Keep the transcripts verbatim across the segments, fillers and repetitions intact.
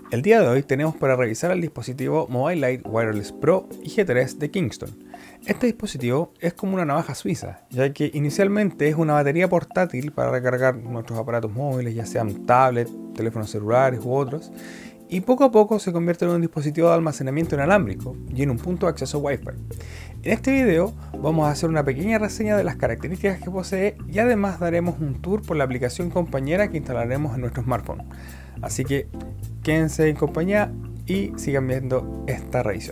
El día de hoy tenemos para revisar el dispositivo Mobileye Wireless Pro I G tres de Kingston. Este dispositivo es como una navaja suiza, ya que inicialmente es una batería portátil para recargar nuestros aparatos móviles, ya sean tablets, teléfonos celulares u otros, y poco a poco se convierte en un dispositivo de almacenamiento inalámbrico y en un punto de acceso Wi-Fi. En este video vamos a hacer una pequeña reseña de las características que posee y además daremos un tour por la aplicación compañera que instalaremos en nuestro smartphone. Así que quédense en compañía y sigan viendo esta revisión.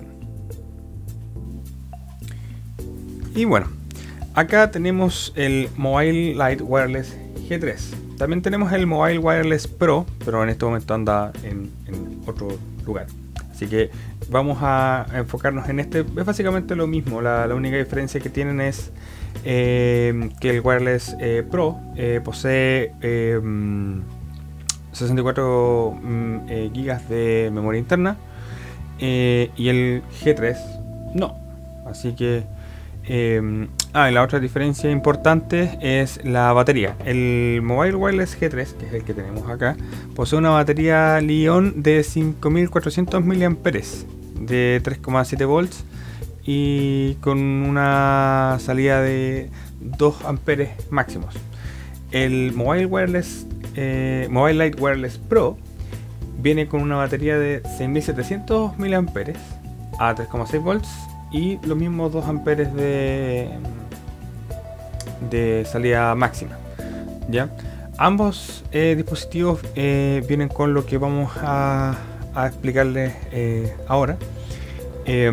Y bueno, acá tenemos el Mobileye Wireless G tres. También tenemos el Mobileye Wireless Pro, pero en este momento anda en, en otro lugar. Así que vamos a enfocarnos en este. Es básicamente lo mismo, la, la única diferencia que tienen es eh, que el Wireless eh, Pro eh, posee eh, sesenta y cuatro eh, gigas de memoria interna eh, y el G tres no. Así que eh, ah, y la otra diferencia importante es la batería. El Mobileye Wireless G tres, que es el que tenemos acá, posee una batería Li-ion de cinco mil cuatrocientos miliamperios hora de tres coma siete volts y con una salida de dos amperios máximos. El Mobileye Wireless eh, Mobileye Wireless Pro viene con una batería de seis mil setecientos miliamperios hora a tres coma seis volts y los mismos dos amperios de, de salida máxima. ¿Ya? Ambos eh, dispositivos eh, vienen con lo que vamos a, a explicarles eh, ahora. Eh,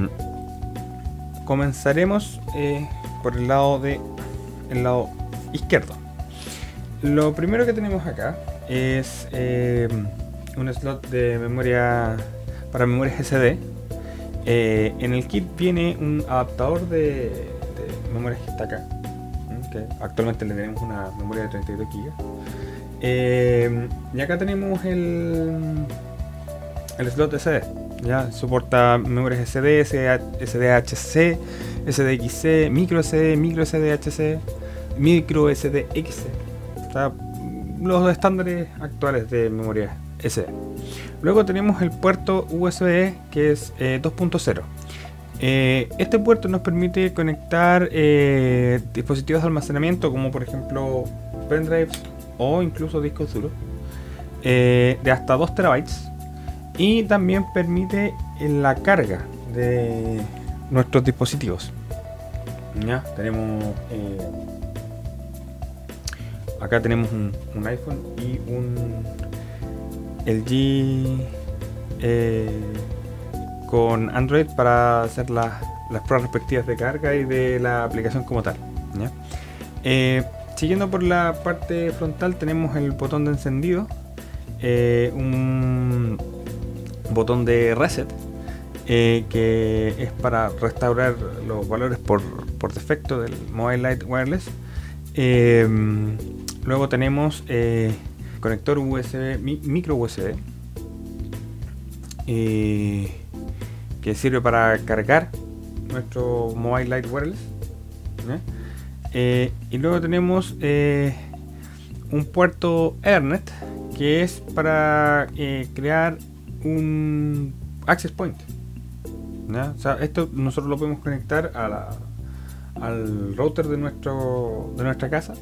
comenzaremos eh, por el lado de el lado izquierdo. Lo primero que tenemos acá es eh, un slot de memoria para memorias S D. Eh, en el kit viene un adaptador de, de memorias que está acá, que actualmente le tenemos una memoria de treinta y dos gigas. Eh, y acá tenemos el, el slot S D. Ya soporta memorias S D, S D H C, S D X C, micro S D, micro S D H C, micro S D X C. O sea, los estándares actuales de memoria S D. Luego tenemos el puerto U S B que es eh, dos punto cero. Eh, este puerto nos permite conectar eh, dispositivos de almacenamiento como por ejemplo pendrives o incluso discos duros eh, de hasta dos terabytes, y también permite la carga de nuestros dispositivos. Ya tenemos eh, acá tenemos un, un iPhone y un L G eh, con Android para hacer las, las pruebas respectivas de carga y de la aplicación como tal. ¿Ya? Eh, siguiendo por la parte frontal tenemos el botón de encendido, eh, un botón de reset eh, que es para restaurar los valores por, por defecto del Mobileye Wireless. Eh, luego tenemos eh, conector U S B, mi, micro U S B eh, que sirve para cargar nuestro Mobileye Wireless. ¿eh? Eh, y luego tenemos eh, un puerto Ethernet que es para eh, crear un access point. ¿ya? O sea, esto nosotros lo podemos conectar a la, al router de nuestro de nuestra casa,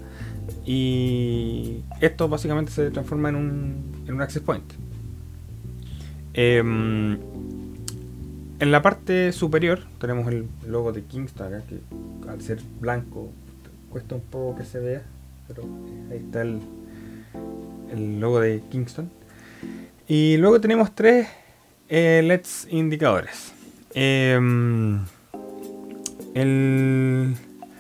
y esto básicamente se transforma en un, en un access point. Eh, en la parte superior tenemos el logo de Kingston acá, que al ser blanco cuesta un poco que se vea, pero ahí está el, el logo de Kingston. Y luego tenemos tres eh, L E Ds indicadores. Eh, el,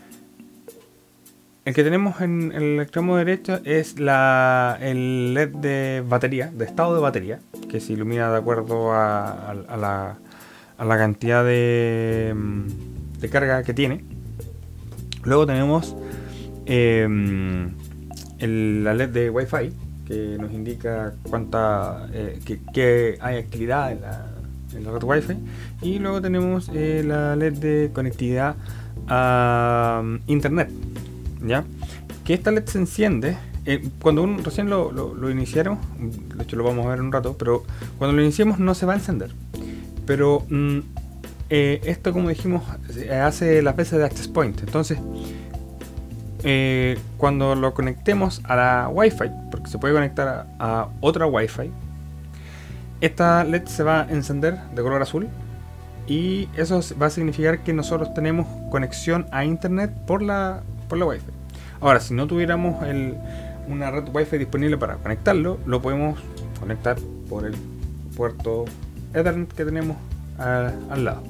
el que tenemos en, en el extremo derecho es la, el L E D de batería, de estado de batería, que se ilumina de acuerdo a, a, a, la, a la cantidad de, de carga que tiene. Luego tenemos eh, el, la L E D de Wi-Fi, que nos indica cuánta eh, que, que hay actividad en la, en la red Wi-Fi. Y luego tenemos eh, la L E D de conectividad a um, internet, ya que esta L E D se enciende eh, cuando uno, recién lo, lo, lo iniciaron, de hecho lo vamos a ver en un rato, pero cuando lo iniciemos no se va a encender. Pero mm, eh, esto, como dijimos, hace las veces de access point. Entonces, eh, cuando lo conectemos a la Wi-Fi, porque se puede conectar a, a otra Wi-Fi, esta L E D se va a encender de color azul. Y eso va a significar que nosotros tenemos conexión a internet por la, por la Wi-Fi. Ahora, si no tuviéramos el, una red Wi-Fi disponible para conectarlo, lo podemos conectar por el puerto Ethernet que tenemos a, al lado.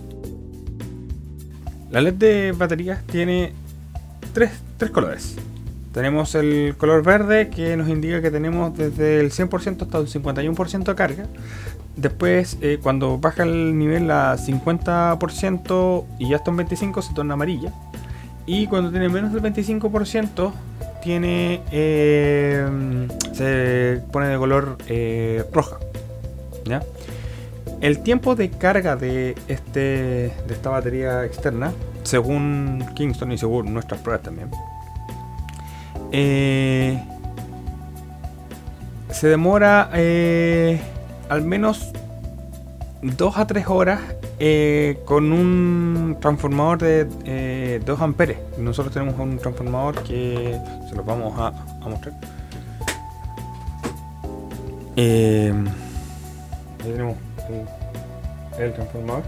La L E D de baterías tiene tres, tres colores. Tenemos el color verde, que nos indica que tenemos desde el cien por ciento hasta el cincuenta y uno por ciento de carga. Después, eh, cuando baja el nivel a cincuenta por ciento y ya está en veinticinco por ciento, se torna amarilla. Y cuando tiene menos del veinticinco por ciento, tiene, eh, se pone de color eh, roja. ¿Ya? El tiempo de carga de, este, de esta batería externa, según Kingston y según nuestras pruebas también, eh, se demora eh, al menos dos a tres horas eh, con un transformador de eh, dos amperes. Nosotros tenemos un transformador que se los vamos a, a mostrar. Eh, ahí tenemos el, el transformador.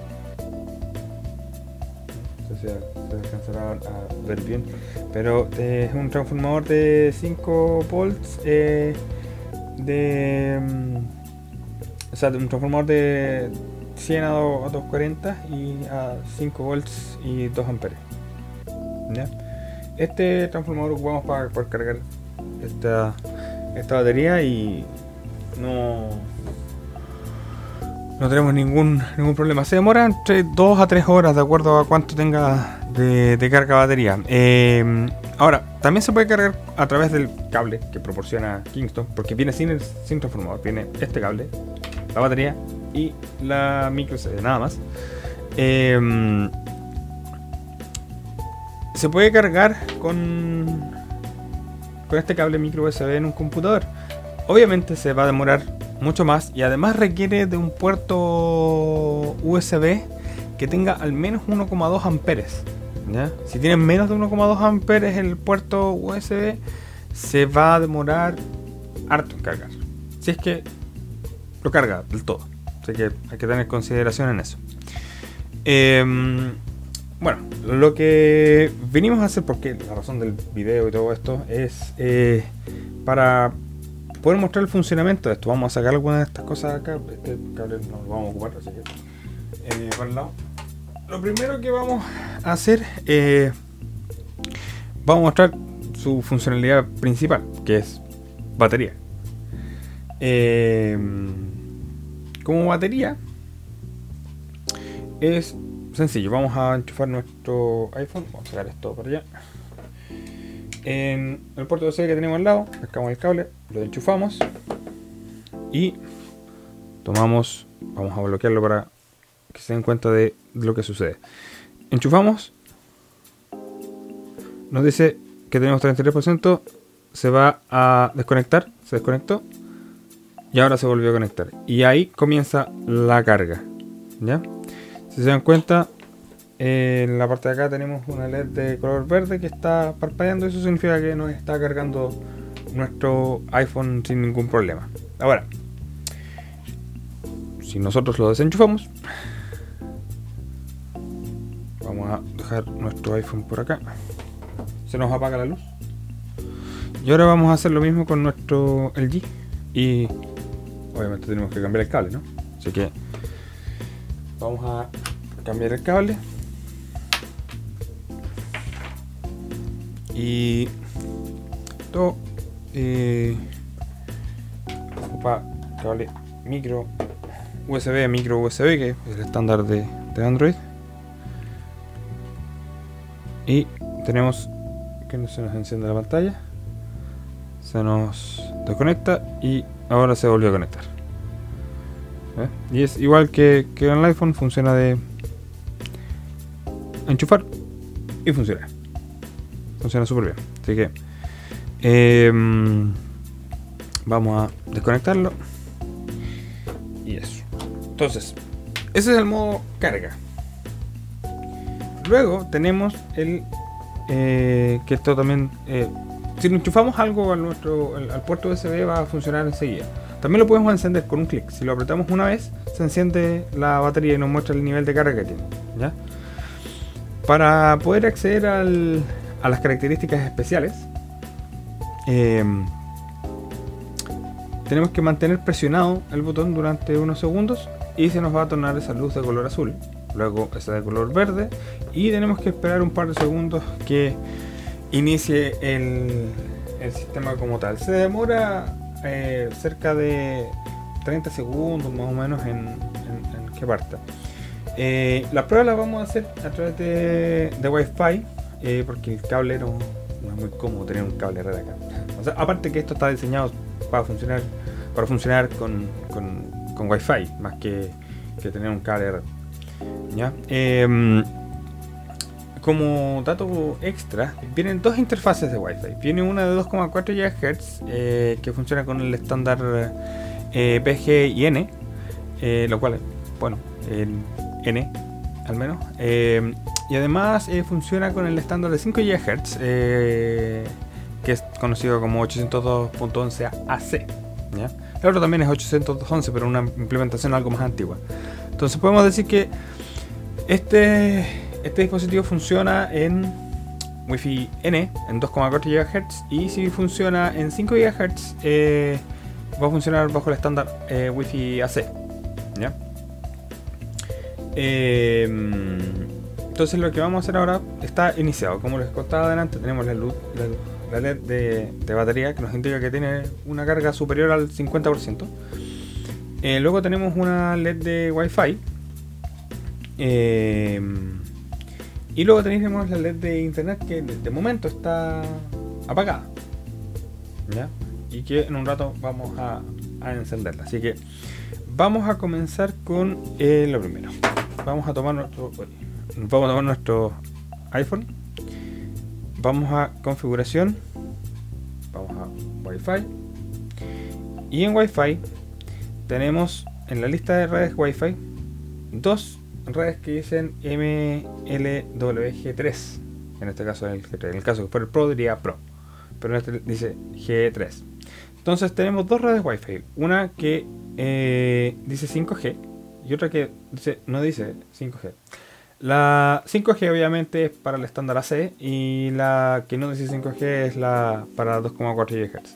No sé si se alcanzará a ver bien, pero eh, es un transformador de cinco volts eh, de o sea, un transformador de cien a doscientos cuarenta y a cinco volts y dos amperes. ¿Ya? Este transformador lo ocupamos para poder cargar esta, esta batería y no, no tenemos ningún, ningún problema. Se demora entre dos a tres horas de acuerdo a cuánto tenga de, de carga batería. Eh, ahora, también se puede cargar a través del cable que proporciona Kingston, porque viene sin, el, sin transformador, viene este cable, la batería y la micro U S B, nada más. Eh, se puede cargar con, con este cable micro U S B en un computador. Obviamente se va a demorar mucho más y además requiere de un puerto U S B que tenga al menos uno coma dos amperes. ¿Ya? Si tienen menos de uno coma dos amperes el puerto U S B, se va a demorar harto en cargar. Si es que lo carga del todo. Así que hay que tener consideración en eso. Eh, bueno, lo que venimos a hacer, porque la razón del video y todo esto, es eh, para poder mostrar el funcionamiento de esto. Vamos a sacar algunas de estas cosas acá. Este cable no lo vamos a ocupar, así que eh, por el lado. Lo primero que vamos a hacer, eh, vamos a mostrar su funcionalidad principal, que es batería. Eh, como batería es sencillo. Vamos a enchufar nuestro iPhone. Vamos a sacar esto para allá. En el puerto U S B que tenemos al lado, sacamos el cable, lo enchufamos y tomamos, vamos a bloquearlo para que se den cuenta de lo que sucede. Enchufamos, nos dice que tenemos treinta y tres por ciento, se va a desconectar, se desconectó y ahora se volvió a conectar y ahí comienza la carga. ¿Ya? Si se dan cuenta, en la parte de acá tenemos una L E D de color verde que está parpadeando. Eso significa que nos está cargando nuestro iPhone sin ningún problema. Ahora, si nosotros lo desenchufamos, vamos a dejar nuestro iPhone por acá, se nos apaga la luz. Y ahora vamos a hacer lo mismo con nuestro L G y obviamente tenemos que cambiar el cable, ¿no? Así que vamos a cambiar el cable y todo eh, ocupa cable micro U S B, micro U S B, que es el estándar de, de Android. Y tenemos que no se nos enciende la pantalla, se nos desconecta y ahora se volvió a conectar. ¿Eh? Y es igual que, que en el iPhone, funciona de enchufar y funciona. Funciona súper bien. Así que Eh, vamos a desconectarlo. Y eso. Entonces, ese es el modo carga. Luego tenemos el eh, que esto también eh, si le enchufamos algo a nuestro, al, al puerto U S B va a funcionar enseguida. También lo podemos encender con un clic. Si lo apretamos una vez se enciende la batería y nos muestra el nivel de carga que tiene, ¿ya? Para poder acceder al, a las características especiales eh, tenemos que mantener presionado el botón durante unos segundos y se nos va a tornar esa luz de color azul, luego esa de color verde, y tenemos que esperar un par de segundos que inicie el, el sistema como tal. Se demora eh, cerca de treinta segundos más o menos en, en, en que parta. Eh, las pruebas las vamos a hacer a través de, de Wi-Fi, eh, porque el cable no, no es muy cómodo tener un cable red acá. O sea, aparte que esto está diseñado para funcionar, para funcionar con, con, con Wi-Fi más que, que tener un cable red. ¿Ya? Eh, como dato extra, vienen dos interfaces de Wi-Fi. Viene una de dos coma cuatro gigahertz eh, que funciona con el estándar eh, P G y N, eh, lo cual, bueno, en N al menos. Eh, y además eh, funciona con el estándar de cinco gigahertz, eh, que es conocido como ochocientos dos punto once A C. ¿Ya? El otro también es ochocientos once, pero una implementación algo más antigua. Entonces podemos decir que este, este dispositivo funciona en Wi-Fi N en dos coma cuatro gigahertz, y si funciona en cinco gigahertz eh, va a funcionar bajo el estándar eh, Wi-Fi A C. ¿Ya? Eh, entonces lo que vamos a hacer ahora está iniciado. Como les contaba adelante, tenemos la luz, la, la L E D de, de batería que nos indica que tiene una carga superior al cincuenta por ciento. Eh, luego tenemos una L E D de Wi-Fi. Eh, y luego tenemos la L E D de internet que de, de momento está apagada, ¿ya? Y que en un rato vamos a, a encenderla. Así que vamos a comenzar con eh, lo primero. Vamos a tomar nuestro vamos a tomar nuestro iPhone. Vamos a configuración. Vamos a Wi-Fi. Y en Wi-Fi tenemos en la lista de redes Wi-Fi dos redes que dicen M L W G tres. En este caso es el G tres. En el caso que fuera el Pro diría Pro, pero en este dice G tres. Entonces tenemos dos redes Wi-Fi. Una que eh, dice cinco G y otra que dice, no dice cinco G. La cinco G obviamente es para el estándar A C, y la que no dice cinco G es la para dos coma cuatro gigahertz.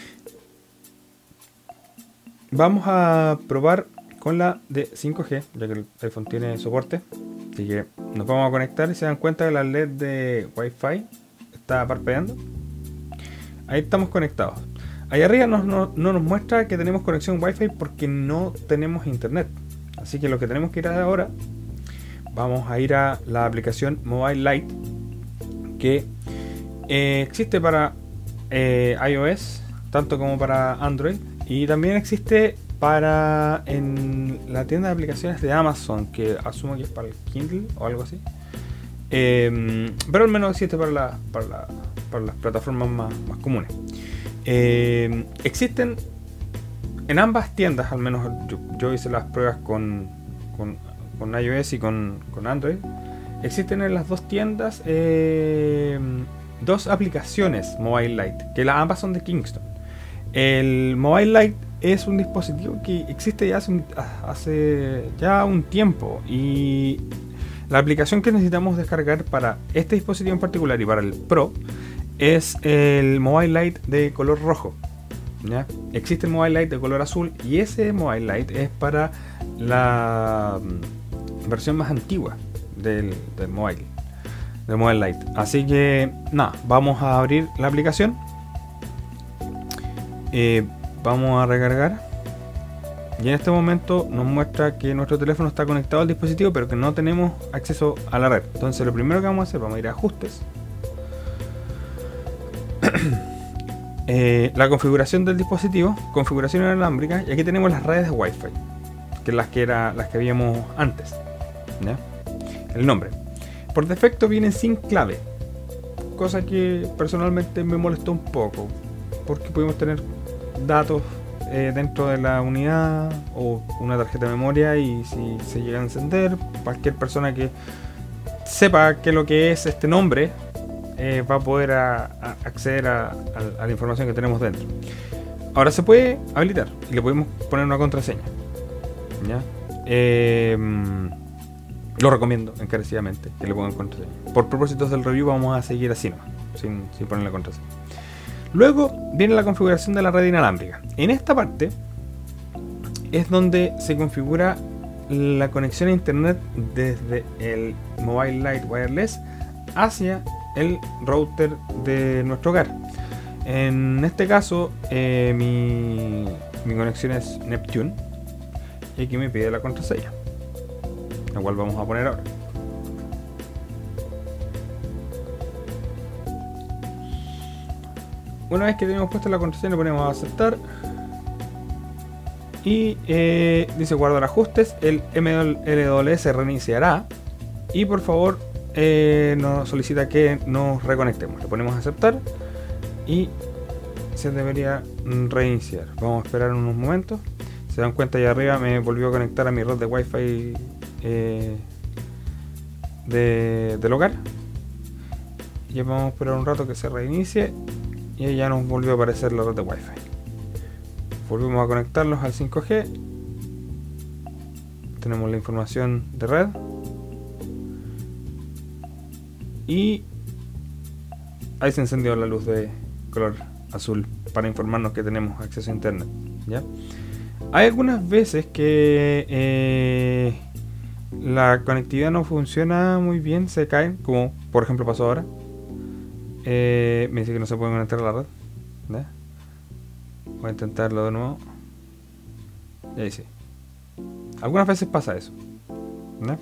Vamos a probar con la de cinco G, ya que el iPhone tiene soporte. Así que nos vamos a conectar y se dan cuenta que la L E D de Wi-Fi está parpadeando. Ahí estamos conectados. Ahí arriba no, no, no nos muestra que tenemos conexión Wi-Fi porque no tenemos internet. Así que lo que tenemos que ir a ahora, vamos a ir a la aplicación Mobile Lite, que eh, existe para eh, iOS tanto como para Android, y también existe para en la tienda de aplicaciones de Amazon, que asumo que es para el Kindle o algo así, eh, pero al menos existe para, la, para, la, para las plataformas más, más comunes. Eh, existen en ambas tiendas, al menos yo, yo hice las pruebas con, con, con iOS y con, con Android. Existen en las dos tiendas eh, dos aplicaciones Mobile Lite, que las ambas son de Kingston. El Mobile Lite es un dispositivo que existe ya hace, un, hace ya un tiempo, y la aplicación que necesitamos descargar para este dispositivo en particular y para el Pro es el Mobile Lite de color rojo, ¿ya? Existe el Mobile Lite de color azul, y ese Mobile Lite es para la versión más antigua del, del Mobile del Mobile Lite. Así que nada, vamos a abrir la aplicación, eh, vamos a recargar, y en este momento nos muestra que nuestro teléfono está conectado al dispositivo, pero que no tenemos acceso a la red. Entonces lo primero que vamos a hacer, vamos a ir a ajustes, eh, la configuración del dispositivo, configuración inalámbrica, y aquí tenemos las redes de Wi-Fi, que las que era las que habíamos antes, ¿ya? El nombre por defecto viene sin clave. cosa que personalmente me molestó un poco, porque pudimos tener datos eh, dentro de la unidad o una tarjeta de memoria, y si se llega a encender, cualquier persona que sepa qué es lo que es este nombre eh, va a poder a, a acceder a, a, a la información que tenemos dentro. Ahora se puede habilitar y le podemos poner una contraseña, ¿ya? Eh, lo recomiendo encarecidamente que le pongan contraseña. Por propósitos del review vamos a seguir así nomás, sin, sin poner la contraseña. Luego viene la configuración de la red inalámbrica. En esta parte es donde se configura la conexión a internet desde el Mobile Light Wireless hacia el router de nuestro hogar. En este caso eh, mi, mi conexión es Neptune, y aquí me pide la contraseña, la cual vamos a poner ahora. Una vez que tenemos puesta la contraseña, le ponemos a aceptar y eh, dice guardar ajustes. El M L W se reiniciará y por favor eh, nos solicita que nos reconectemos. Le ponemos a aceptar y se debería reiniciar. Vamos a esperar unos momentos. Se dan cuenta, allá arriba me volvió a conectar a mi red de Wi-Fi eh, de, del hogar. Y vamos a esperar un rato que se reinicie y ya nos volvió a aparecer la red de Wi-Fi. Volvemos a conectarlos al cinco G. Tenemos la información de red y ahí se encendió la luz de color azul para informarnos que tenemos acceso a internet, ¿ya? Hay algunas veces que eh, la conectividad no funciona muy bien, se caen, como por ejemplo pasó ahora. Eh, me dice que no se puede conectar a la red, ¿ya? Voy a intentarlo de nuevo. Y ahí sí. Algunas veces pasa eso, ¿no?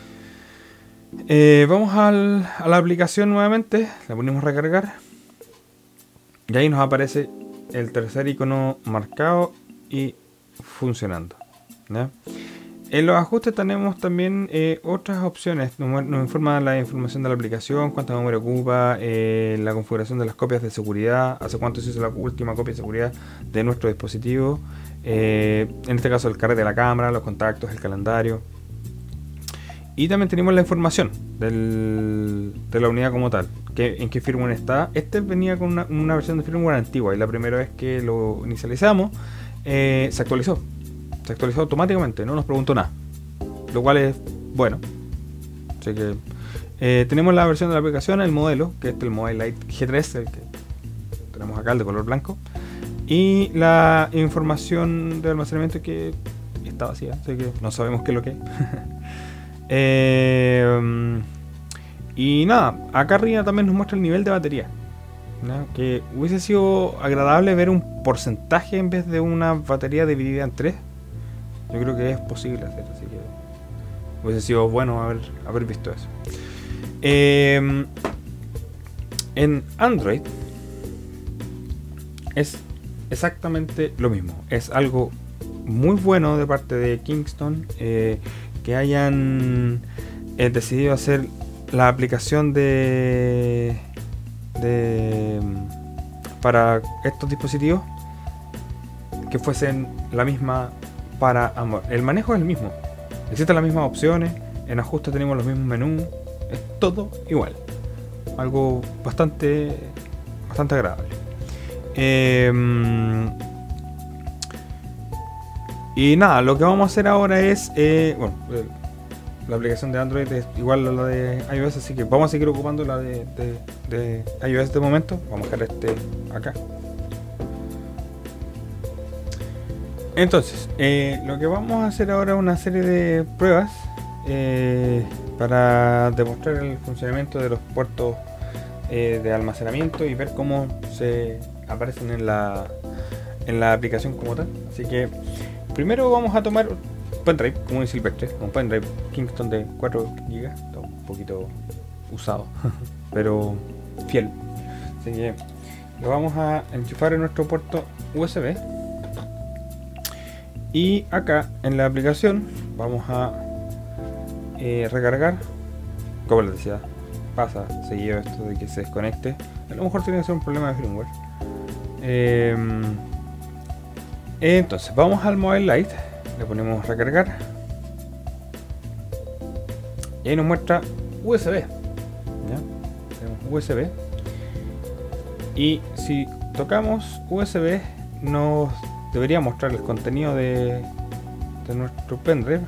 Eh, vamos al, a la aplicación nuevamente. La ponemos a recargar. Y ahí nos aparece el tercer icono marcado y funcionando, ¿no? En los ajustes tenemos también eh, otras opciones. Nos, nos informa la información de la aplicación, cuánta memoria ocupa, eh, la configuración de las copias de seguridad, hace cuánto se hizo la última copia de seguridad de nuestro dispositivo, eh, en este caso el carrete de la cámara, los contactos, el calendario. Y también tenemos la información del, de la unidad como tal, que, en qué firmware está. Este venía con una, una versión de firmware antigua y la primera vez que lo inicializamos eh, se actualizó. Se actualizó automáticamente, no nos preguntó nada, lo cual es bueno. Así que eh, tenemos la versión de la aplicación, el modelo, que es el Mobile Light G tres, el que tenemos acá, el de color blanco, y la información de almacenamiento que está vacía, así que no sabemos qué es lo que es. eh, y nada, acá arriba también nos muestra el nivel de batería, ¿no? Que hubiese sido agradable ver un porcentaje en vez de una batería dividida en tres. Yo creo que es posible hacer, así que hubiese sido bueno haber, haber visto eso. Eh, en Android es exactamente lo mismo. Es algo muy bueno de parte de Kingston eh, que hayan eh, decidido hacer la aplicación de, de para estos dispositivos que fuesen la misma para ambos. El manejo es el mismo, existen las mismas opciones, en ajuste tenemos los mismos menús, es todo igual, algo bastante bastante agradable. Eh, y nada, lo que vamos a hacer ahora es eh, bueno, la aplicación de Android es igual a la de iOS, así que vamos a seguir ocupando la de, de, de iOS de momento. Vamos a dejar este acá. Entonces, eh, lo que vamos a hacer ahora es una serie de pruebas eh, para demostrar el funcionamiento de los puertos eh, de almacenamiento y ver cómo se aparecen en la, en la aplicación como tal. Así que primero vamos a tomar un pendrive, como un silvestre, un pendrive Kingston de cuatro gigas, está un poquito usado, pero fiel. Así que lo vamos a enchufar en nuestro puerto U S B. Y acá en la aplicación vamos a eh, recargar, como les decía, pasa seguido esto de que se desconecte. A lo mejor tiene que ser un problema de firmware. Eh, entonces vamos al Mobile Lite, le ponemos recargar y ahí nos muestra U S B. ¿Ya? Tenemos U S B y si tocamos U S B nos debería mostrar el contenido de, de nuestro pendrive.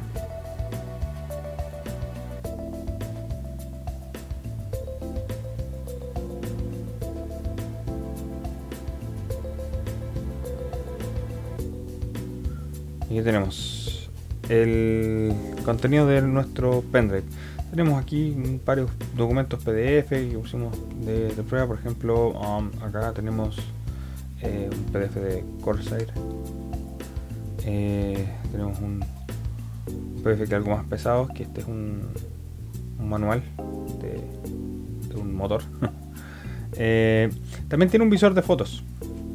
Aquí tenemos el contenido de nuestro pendrive. Tenemos aquí varios documentos P D F que pusimos de, de prueba. Por ejemplo, um, acá tenemos eh, un P D F de Corsair. Eh, tenemos un P D F que es algo más pesado, que este es un, un manual de, de un motor. eh, también tiene un visor de fotos.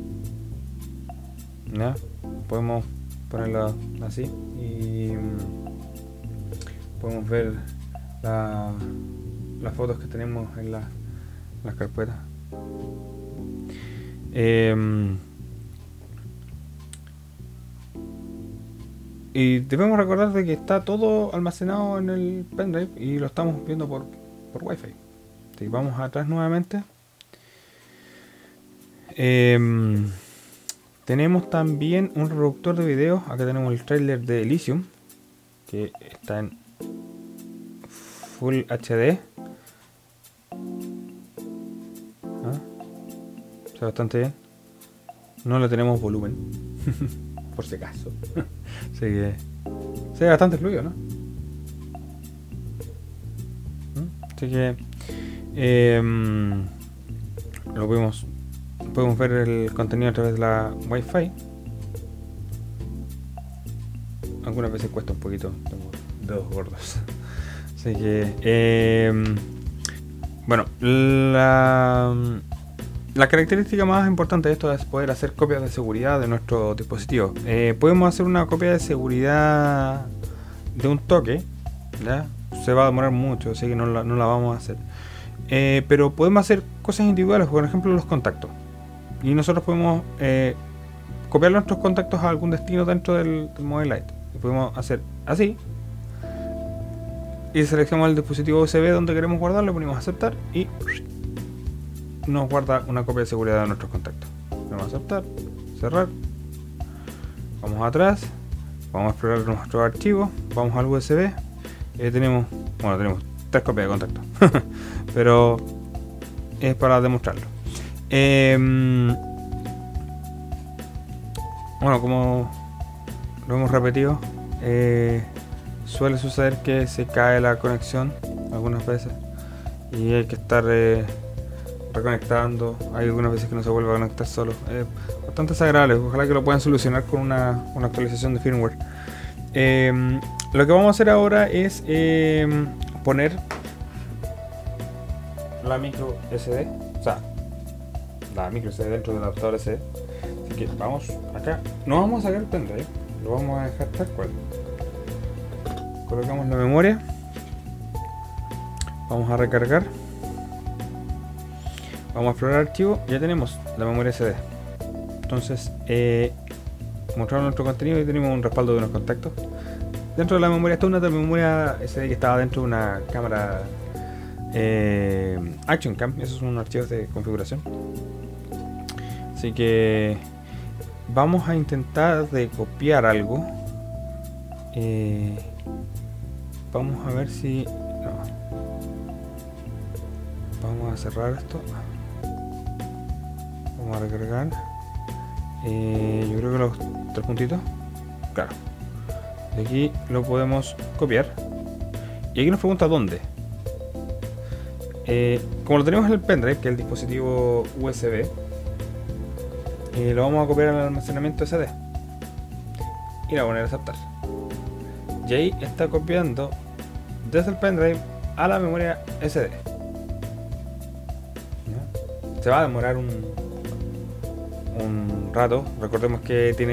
¿Ya? Podemos ponerlo así y podemos ver la, las fotos que tenemos en la, las carpetas. Eh, y debemos recordar de que está todo almacenado en el pendrive y lo estamos viendo por, por Wi-Fi. Si vamos atrás nuevamente, eh, tenemos también un reproductor de video. Acá tenemos el trailer de Elysium, que está en Full H D. ¿Ah? Está bastante bien. No le tenemos volumen, por si acaso. Así que se ve bastante fluido, ¿no? Así que eh, lo podemos podemos ver el contenido a través de la Wi-Fi. Algunas veces cuesta un poquito, tengo dedos gordos. Así que eh, bueno, la, la característica más importante de esto es poder hacer copias de seguridad de nuestro dispositivo. Eh, podemos hacer una copia de seguridad de un toque, ¿ya? Se va a demorar mucho, así que no la, no la vamos a hacer. Eh, pero podemos hacer cosas individuales, por ejemplo los contactos. Y nosotros podemos eh, copiar nuestros contactos a algún destino dentro del, del Mobile Lite. Y podemos hacer así. Y seleccionamos el dispositivo U S B donde queremos guardarlo, le ponemos aceptar y nos guarda una copia de seguridad de nuestros contactos. Le vamos a aceptar, cerrar. Vamos atrás, vamos a explorar nuestros archivos, vamos al U S B. Y ahí tenemos, bueno, tenemos tres copias de contacto. Pero es para demostrarlo. Eh, bueno, como lo hemos repetido, eh, suele suceder que se cae la conexión algunas veces y hay que estar eh, reconectando. Hay algunas veces que no se vuelve a conectar solo. Eh, bastante desagradable. Ojalá que lo puedan solucionar con una, una actualización de firmware. Eh, lo que vamos a hacer ahora es eh, poner la micro S D, o sea, la micro S D dentro del adaptador S D. Así que vamos acá, no vamos a sacar el pendrive, lo vamos a dejar tal cual. Colocamos la memoria, vamos a recargar, vamos a explorar archivo. Ya tenemos la memoria S D. Entonces eh, mostramos nuestro contenido y tenemos un respaldo de unos contactos. Dentro de la memoria está una memoria S D que estaba dentro de una cámara eh, Action Cam. Esos son archivos de configuración. Así que vamos a intentar de copiar algo. Eh, vamos a ver si no. Vamos a cerrar esto. Vamos a recargar. Eh, yo creo que los tres puntitos. Claro. De aquí lo podemos copiar. Y aquí nos pregunta dónde. Eh, como lo tenemos en el pendrive, que es el dispositivo U S B, eh, lo vamos a copiar al almacenamiento S D. Y le vamos a poner a aceptar. Y ahí está copiando desde el pendrive a la memoria S D. ¿Ya? Se va a demorar un, un rato. Recordemos que tiene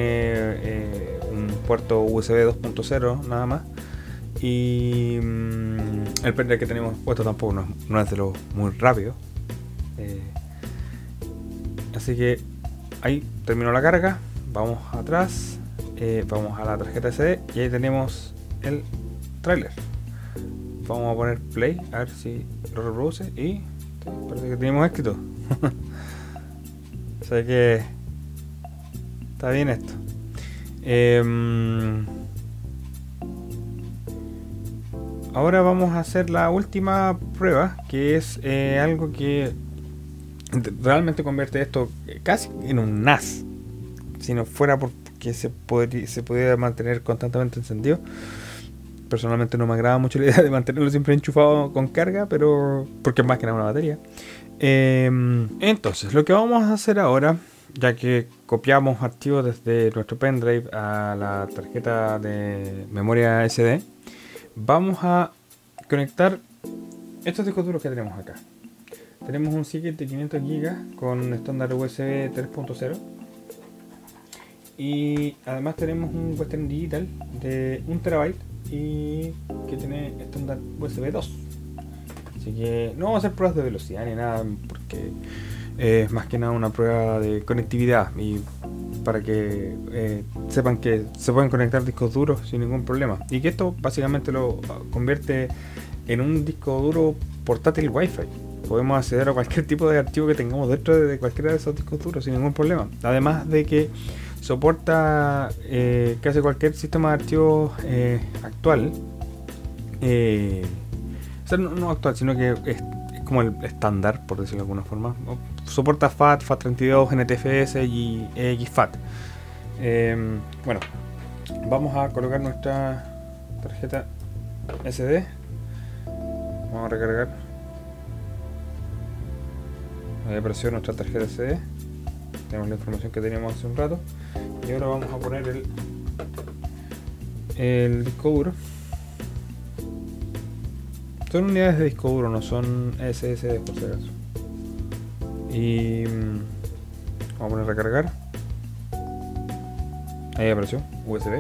eh, un puerto U S B dos punto cero nada más. Y mmm, El pendrive que tenemos puesto tampoco no, no es de lo muy rápido. Eh, así que ahí terminó la carga. Vamos atrás. Eh, vamos a la tarjeta S D y ahí tenemos el trailer. Vamos a poner play a ver si lo reproduce y parece que tenemos éxito. O sea que está bien esto. Eh, ahora vamos a hacer la última prueba, que es eh, algo que realmente convierte esto casi en un N A S. Si no fuera porque se, podría, se pudiera mantener constantemente encendido. Personalmente no me agrada mucho la idea de mantenerlo siempre enchufado con carga, pero porque es más que nada una batería. Eh, entonces, lo que vamos a hacer ahora, ya que copiamos archivos desde nuestro pendrive a la tarjeta de memoria S D, vamos a conectar estos discos duros que tenemos acá. Tenemos un Seagate de quinientos gigas con estándar U S B tres punto cero y además tenemos un Western Digital de un terabyte y que tiene estándar U S B dos. Así que no vamos a hacer pruebas de velocidad ni nada, porque es más que nada una prueba de conectividad y para que eh, sepan que se pueden conectar discos duros sin ningún problema, y que esto básicamente lo convierte en un disco duro portátil Wi-Fi. Podemos acceder a cualquier tipo de archivo que tengamos dentro de cualquiera de esos discos duros sin ningún problema. Además de que soporta eh, casi cualquier sistema de archivos eh, actual. Eh, o sea, no, no actual, sino que es, es como el estándar, por decirlo de alguna forma. Soporta FAT, FAT treinta y dos, N T F S y E X FAT. Eh, bueno, vamos a colocar nuestra tarjeta S D. Vamos a recargar. Ahí apareció nuestra tarjeta S D. Tenemos la información que teníamos hace un rato. Y ahora vamos a poner el, el disco duro. Son unidades de disco duro, no son S S D por si acaso. Y vamos a poner a recargar. Ahí apareció U S B.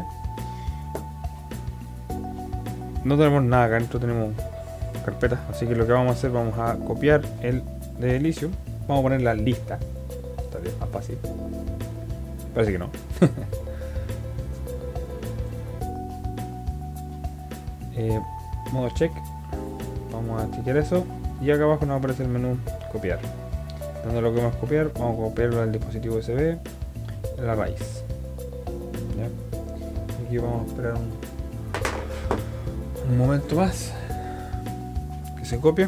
No tenemos nada acá dentro, tenemos carpetas. Así que lo que vamos a hacer, vamos a copiar el de Elysium. Vamos a poner la lista. Está bien, más fácil. Parece que no. eh, modo check. Vamos a chequear eso. Y acá abajo nos aparece el menú copiar. Dando lo que vamos a copiar, vamos a copiarlo al dispositivo U S B en la raíz. ¿Ya? Aquí vamos a esperar un, un momento más que se copie.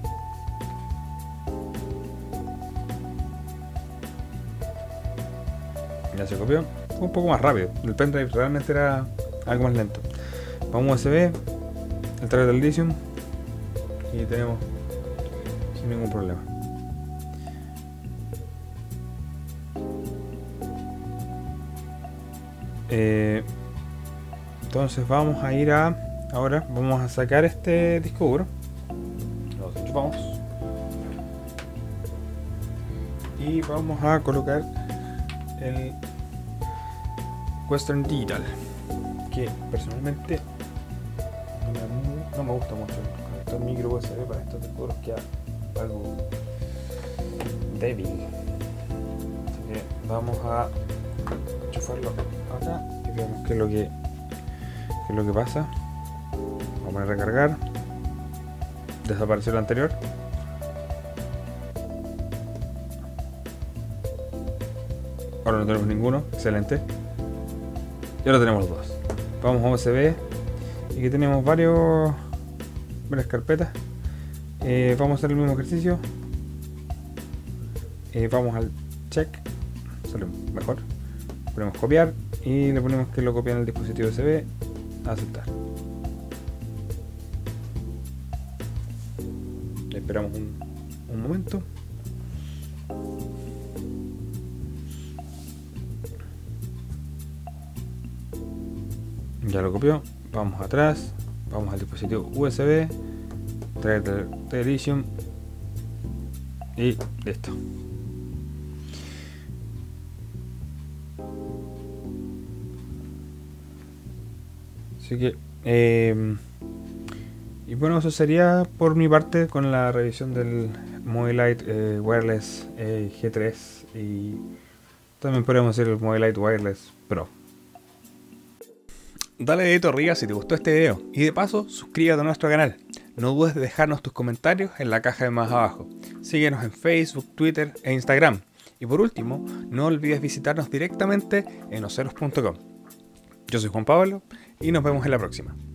Ya se copió. Fue un poco más rápido. El pendrive realmente era algo más lento. Vamos a U S B, el drive del Elysium y tenemos sin ningún problema. Eh, entonces vamos a ir a ahora vamos a sacar este disco duro, lo enchufamos y vamos a colocar el Western Digital, que personalmente no me, no me gusta mucho el conector micro U S B para estos discos duros, queda algo débil, así que vamos a enchufarlo acá y veamos qué es lo que qué es lo que pasa. Vamos a poner a recargar. Desapareció el anterior. Ahora no tenemos ninguno, excelente. Y ahora tenemos dos. Vamos a U S B y aquí tenemos varios varias carpetas. Eh, vamos a hacer el mismo ejercicio. Eh, vamos al check, sale mejor. Ponemos copiar y le ponemos que lo copia en el dispositivo U S B. Aceptar. Esperamos un, un momento. Ya lo copió. Vamos atrás. Vamos al dispositivo U S B. Traer de Elysium. Y listo. Así que eh, Y bueno, eso sería por mi parte con la revisión del Mobileye eh, Wireless eh, G tres y también podríamos decir el Mobileye Wireless Pro. Dale dedito arriba si te gustó este video y de paso suscríbete a nuestro canal. No dudes de dejarnos tus comentarios en la caja de más abajo. Síguenos en Facebook, Twitter e Instagram. Y por último, no olvides visitarnos directamente en oceros punto com. Yo soy Juan Pablo y nos vemos en la próxima.